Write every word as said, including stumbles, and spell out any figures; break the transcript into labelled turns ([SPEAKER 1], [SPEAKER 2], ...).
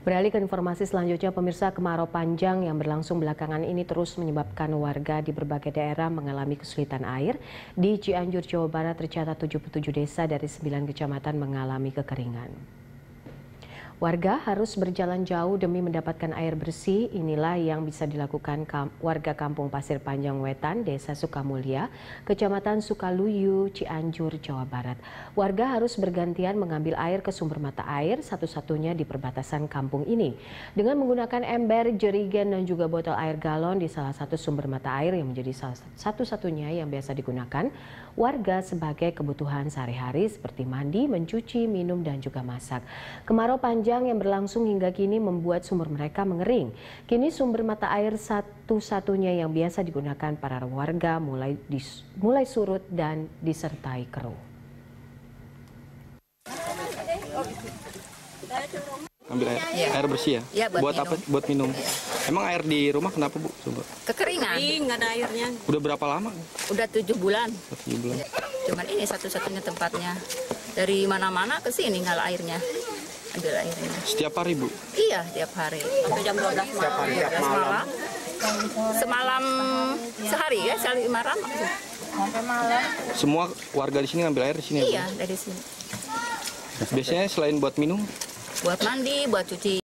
[SPEAKER 1] Beralih ke informasi selanjutnya, pemirsa, kemarau panjang yang berlangsung belakangan ini terus menyebabkan warga di berbagai daerah mengalami kesulitan air. Di Cianjur, Jawa Barat tercatat tujuh puluh tujuh desa dari sembilan kecamatan mengalami kekeringan. Warga harus berjalan jauh demi mendapatkan air bersih. Inilah yang bisa dilakukan warga Kampung Pasir Panjang Wetan, Desa Sukamulya, Kecamatan Sukaluyu, Cianjur, Jawa Barat. Warga harus bergantian mengambil air ke sumber mata air satu-satunya di perbatasan kampung ini. Dengan menggunakan ember, jerigen, dan juga botol air galon di salah satu sumber mata air yang menjadi salah satu-satunya yang biasa digunakan warga sebagai kebutuhan sehari-hari seperti mandi, mencuci, minum, dan juga masak. Kemarau panjang yang berlangsung hingga kini membuat sumur mereka mengering. Kini sumber mata air satu-satunya yang biasa digunakan para warga mulai dis, mulai surut dan disertai keruh.
[SPEAKER 2] Ambil air, ya. Air bersih ya?
[SPEAKER 3] Ya, buat,
[SPEAKER 2] buat
[SPEAKER 3] minum.
[SPEAKER 2] apa? Buat minum. Emang air di rumah kenapa, Bu? Coba.
[SPEAKER 3] Kekeringan.
[SPEAKER 4] Nggak ada airnya.
[SPEAKER 2] Udah berapa lama?
[SPEAKER 3] Udah tujuh bulan.
[SPEAKER 2] Tujuh bulan.
[SPEAKER 3] Cuman ini satu-satunya tempatnya. Dari mana-mana ke sini nggak ada airnya. Ambil airnya.
[SPEAKER 2] Setiap hari, Bu?
[SPEAKER 3] Iya, tiap hari. Sampai jam dua belas malam.
[SPEAKER 2] Setiap hari, tiap malam.
[SPEAKER 3] Semalam sehari ya, sekali malam.
[SPEAKER 4] Sampai malam.
[SPEAKER 2] Semua warga di sini ngambil air di sini ya, Bu?
[SPEAKER 3] Iya, dari sini.
[SPEAKER 2] Biasanya selain buat minum?
[SPEAKER 3] Buat mandi, buat cuci